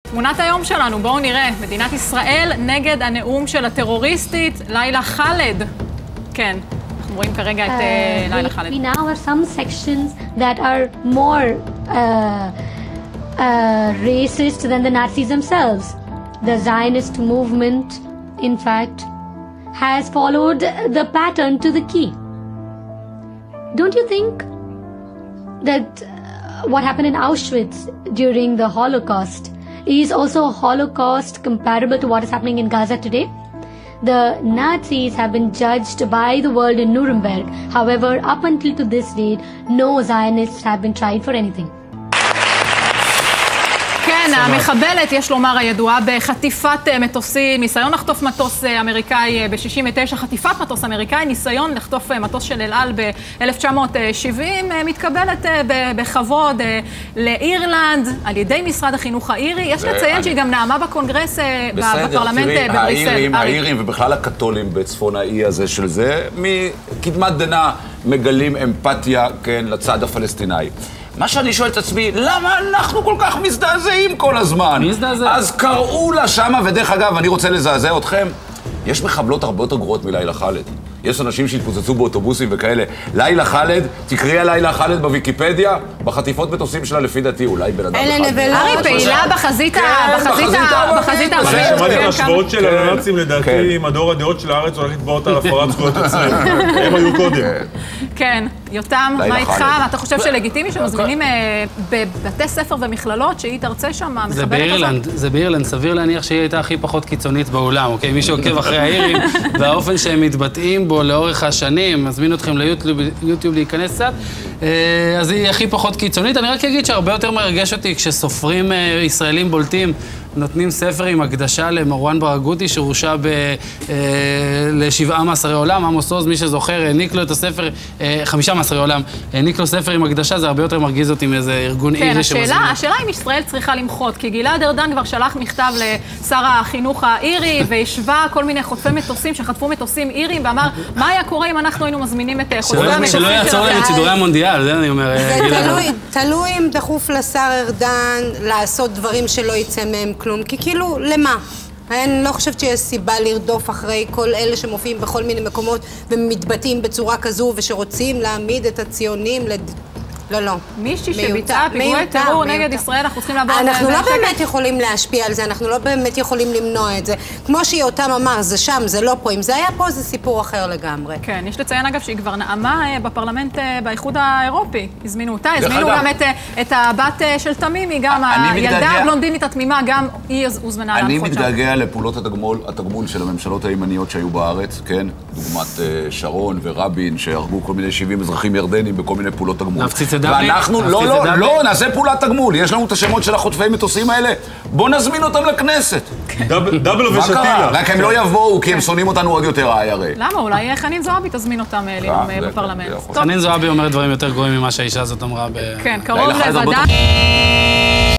תמונת היום שלנו, בואו נראה. מדינת ישראל נגד הנאום של הטרוריסטית לילה חאלד. כן, אנחנו רואים כרגע את לילה חאלד. We now have some sections that are more racist than the Nazis themselves. The Zionist movement, in fact, has followed the pattern to the key. Don't you think that what happened in Auschwitz during the Holocaust is also a Holocaust comparable to what is happening in Gaza today? The Nazis have been judged by the world in Nuremberg. However, up until to this date, no Zionists have been tried for anything. כן, המחבלת, יש לומר, הידועה בחטיפת מטוסים, ניסיון לחטוף מטוס אמריקאי ב-69, חטיפת מטוס אמריקאי, ניסיון לחטוף מטוס של אל על ב-1970, מתקבלת בכבוד לאירלנד על ידי משרד החינוך האירי. יש לציין שהיא גם נעמה בקונגרס בפרלמנט בבריסל. האירים ובכלל הקתולים בצפון האי הזה של זה, מקדמת דנא מגלים אמפתיה, כן, לצד הפלסטיני. מה שאני שואל את עצמי, למה אנחנו כל כך מזדעזעים כל הזמן? מזדעזע. אז קראו לה שמה, ודרך אגב, אני רוצה לזעזע אתכם, יש מחבלות הרבה יותר גרועות מלילה חאלד. יש אנשים שהתפוצצו באוטובוסים וכאלה. לילה חאלד, תקראי על לילה חאלד בוויקיפדיה, בחטיפות מטוסים שלה לפי דעתי, אולי בן אדם אחד. ארי פעילה בחזית אני שמעתי את ההשוואות של הנאצים לדעתי עם הדור הדעות של הארץ הולך לתבוע אותה על הפרת זכויות יוצרים. הם היו קודם. כן, יותם, מה איתך? אתה חושב שלגיטימי שמזמינים בבתי ספר ומכללות שהיא תרצה שם מחבלת הזאת? זה באירלנד, סביר להניח שהיא הייתה הכי פחות קיצונית בעולם, אוקיי? מי שעוקב אחרי האירים והאופן שהם מתבטאים בו לאורך השנים, מזמין אתכם ליוטיוב להיכנס קצת, אז היא הכי פפחות קיצונית. אני רק אגיד שהרבה יותר מרגש אותי כשסופרים ישראלים בולטים נותנים ספר עם הקדשה למרואן ברגותי שהורשע ל7 מאסרי עולם. עמוס עוז, מי שזוכר, העניק לו את הספר, 5 מאסרי עולם, העניק לו ספר עם הקדשה, זה הרבה יותר מרגיז אותי מאיזה ארגון אירי שמזמין. כן, השאלה אם ישראל צריכה למחות, כי גלעד ארדן כבר שלח מכתב לשר החינוך האירי, והשווה כל מיני חוטפי מטוסים שחטפו מטוסים איריים, ואמר, מה היה קורה אם אנחנו היינו מזמינים את חוטפי המטוסים? שלא יעצור להם את שידורי המונדיאל, זה אני אומר. זה תלוי אם דחוף לשר ארדן לעשות דברים שלא יצא מהם כלום, כי כאילו, למה? אני לא חושבת שיש סיבה לרדוף אחרי כל אלה שמופיעים בכל מיני מקומות ומתבטאים בצורה כזו ושרוצים להעמיד את הציונים לא. מישהי שביצעה פיגועי טרור נגד ישראל, אנחנו צריכים לעבור... אנחנו לא באמת יכולים להשפיע על זה, אנחנו לא באמת יכולים למנוע את זה. כמו שיותם אמר, זה שם, זה לא פה. אם זה היה פה, זה סיפור אחר לגמרי. כן, יש לציין אגב שהיא כבר נעמה בפרלמנט באיחוד האירופי. הזמינו אותה, הזמינו גם את הבת של תמימי, גם הילדה הבלונדינית התמימה, גם היא הוזמנה להנחות שם. אני מתגעגע לפעולות התגמול של הממשלות הימניות שהיו בארץ, כן? דוגמת שרון ורבין, שהרגו כל מיני 70 אזרחים ירדנים בכל מיני פעולות תגמול. ואנחנו, לא, נעשה פעולת תגמול. יש לנו את השמות של החוטפי מטוסים האלה. בוא נזמין אותם לכנסת. דאבל ושתילה. רק הם לא יבואו, כי הם שונאים אותנו עוד יותר, הרי. למה? אולי חנין זועבי תזמין אותם לנאום בפרלמנט. חנין זועבי אומרת דברים יותר גרועים ממה שהאישה הזאת אמרה. כן, קרוב לוודאי.